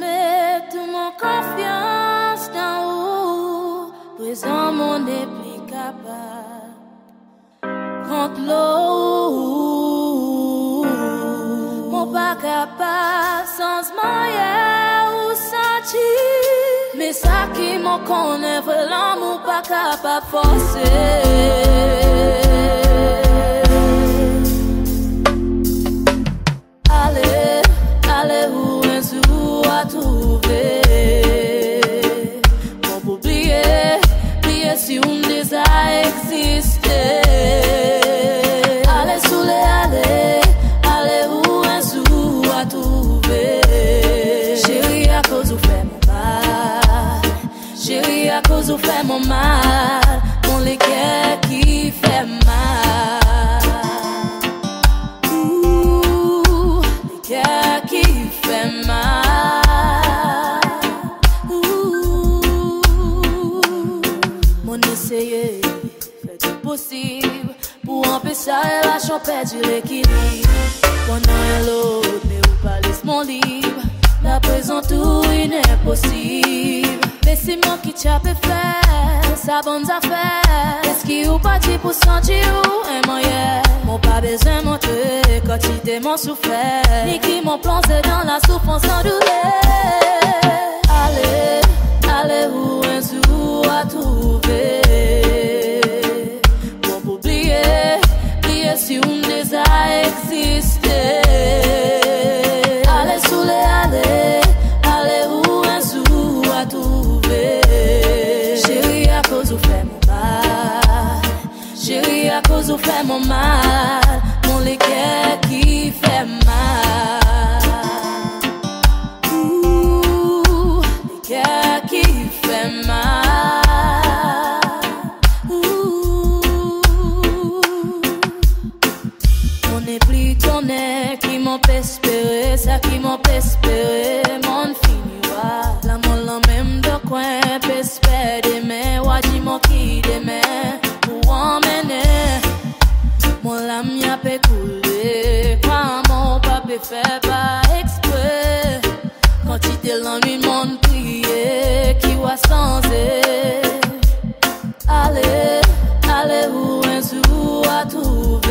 mets toute mon confiance dans vous. Présent, mon n'est plus capable. Contre l'eau, mon pas capable sans moyen ou sentir. Mais ça qui m'en connaît, l'amour pas capable forcer. Allez où un jour à trouver. Pour oublier si on déjà existé. Allez où un jour à trouver. Chérie, à cause où fait mon mal. Chérie, à cause où fait mon mal. Mon les cœurs qui fait mal. Ouh, les cœurs qui fait mal. Ouh, mon essayer fait tout possible pour empêcher la champette du l'équilibre. Pendant l'autre, mais ou pas laisse mon libre. La présent tout il n'est possible. Mais c'est moi qui t'ai fait sa bonne affaire. Est-ce qu'il ou pas dit pour sentir ou un moyen? Mon pas besoin montrer quand il t'es mon souffert. Ni qui m'ont plongé dans la souffrance sans douleur. Allez où un jour à trouver. Pour oublier si on déjà existé. Allez où un jour à trouver. Chérie, à cause où fait mon mal. Chérie, à cause où fait mon mal. Mon les cœurs qui fait mal. Ouh, les cœurs qui fait mal. Ouh, on n'est plus qu'on est qui m'empêche espérer, ça qui m'empêche espérer, mon finira. L'amour la même de coin, espérer demain, ou dis mon qui demain, pour emmener. Mon lame y a fait couler, quand mon papa fait pas exprès. Quand il te l'ennui, mon prier, qui va sans Allez où un jour à trouver.